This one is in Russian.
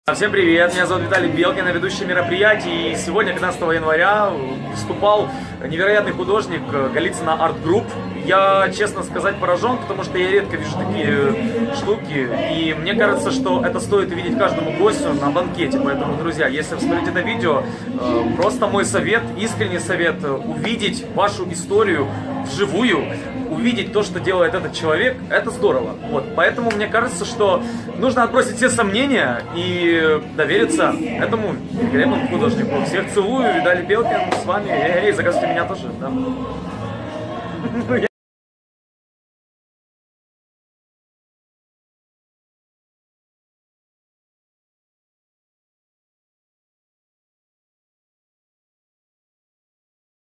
Всем привет, меня зовут Виталий Белкин, я ведущий мероприятий, и сегодня, 15 января, выступал невероятный художник Голицына Арт Групп. Я, честно сказать, поражен, потому что я редко вижу такие штуки, и мне кажется, что это стоит увидеть каждому гостю на банкете. Поэтому, друзья, если вы смотрите это видео, просто мой совет, искренний совет, увидеть вашу историю вживую, увидеть то, что делает этот человек, это здорово. Вот, поэтому мне кажется, что нужно отбросить все сомнения и довериться этому великолепному художнику. Всех целую, Виталий Белкин с вами. Эй, заказывайте меня тоже, да.